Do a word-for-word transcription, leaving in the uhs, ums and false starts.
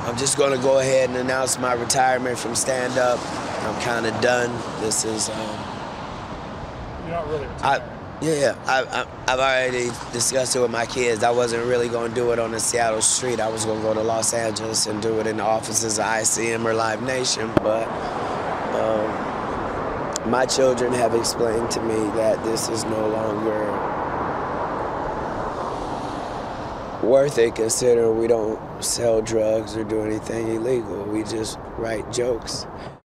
I'm just going to go ahead and announce my retirement from stand-up. I'm kind of done. This is... Um, You're not really retired. I, yeah, yeah. I, I, I've already discussed it with my kids. I wasn't really going to do it on the Seattle street. I was going to go to Los Angeles and do it in the offices of I C M or Live Nation. But um, my children have explained to me that this is no longer worth it, considering we don't sell drugs or do anything illegal. We just write jokes.